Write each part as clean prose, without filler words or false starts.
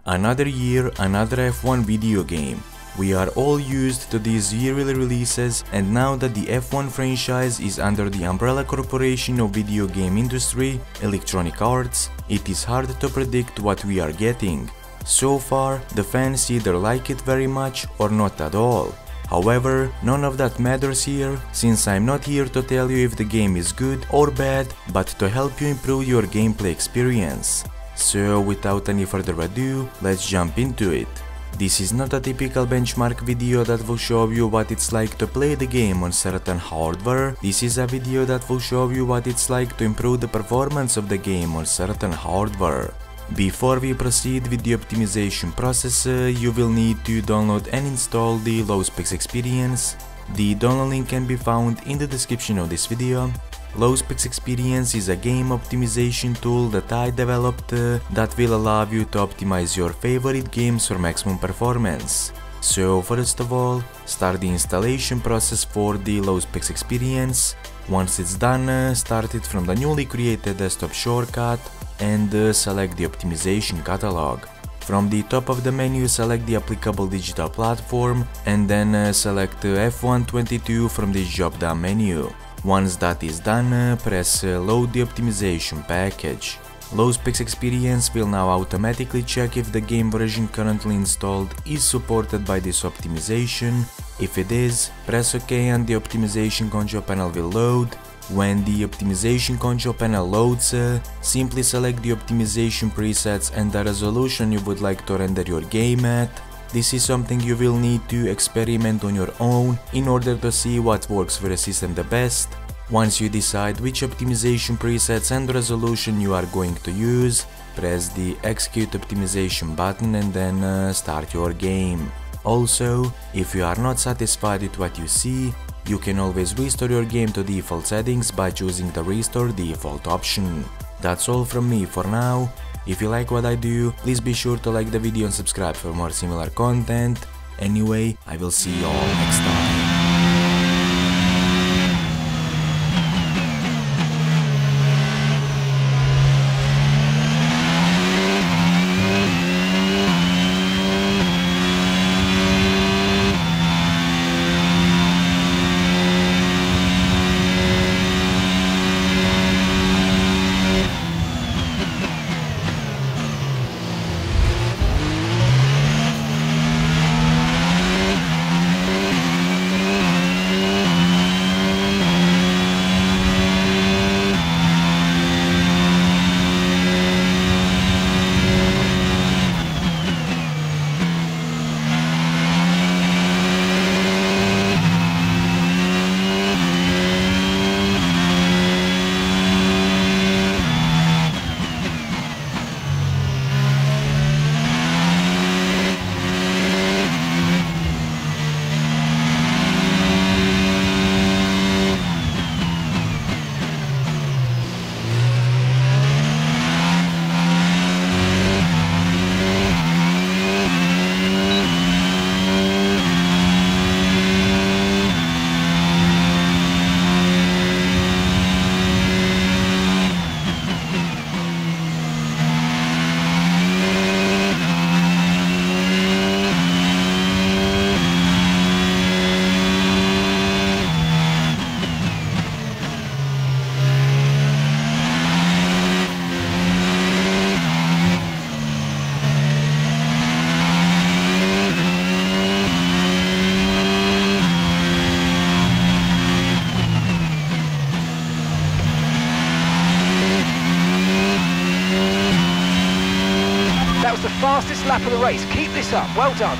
Another year, another F1 video game. We are all used to these yearly releases, and now that the F1 franchise is under the umbrella corporation of video game industry, Electronic Arts, it is hard to predict what we are getting. So far, the fans either like it very much or not at all. However, none of that matters here, since I'm not here to tell you if the game is good or bad, but to help you improve your gameplay experience. So without any further ado, let's jump into it. This is not a typical benchmark video that will show you what it's like to play the game on certain hardware. This is a video that will show you what it's like to improve the performance of the game on certain hardware. Before we proceed with the optimization process, you will need to download and install the LowSpecs Experience. The download link can be found in the description of this video. LowSpecs Experience is a game optimization tool that I developed that will allow you to optimize your favorite games for maximum performance. So first of all, start the installation process for the LowSpecs Experience. Once it's done, start it from the newly created desktop shortcut and select the optimization catalog. From the top of the menu, select the applicable digital platform and then select F1 22 from the drop-down menu. Once that is done, press load the optimization package. LowSpecs Experience will now automatically check if the game version currently installed is supported by this optimization. If it is, press OK and the optimization control panel will load. When the optimization control panel loads, simply select the optimization presets and the resolution you would like to render your game at. This is something you will need to experiment on your own in order to see what works for the system the best. Once you decide which optimization presets and resolution you are going to use, press the Execute Optimization button and then start your game. Also, if you are not satisfied with what you see, you can always restore your game to default settings by choosing the Restore Default option. That's all from me for now. If you like what I do, please be sure to like the video and subscribe for more similar content. Anyway, I will see you all next time. The fastest lap of the race. Keep this up. Well done.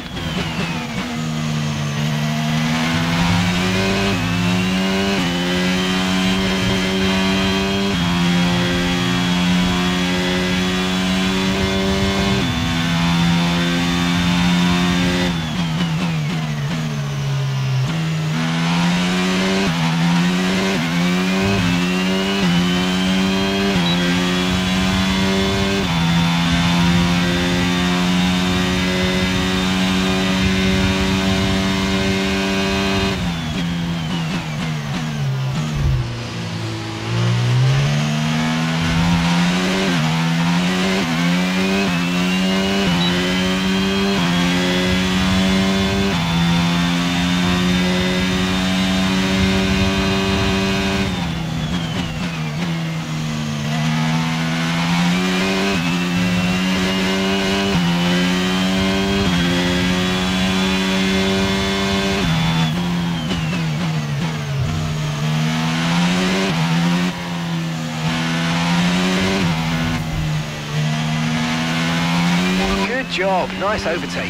job. Nice overtake.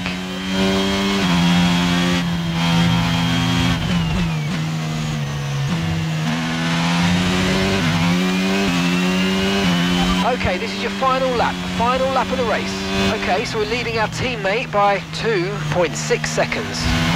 Okay, this is your final lap of the race. Okay, so we're leading our teammate by 2.6 seconds.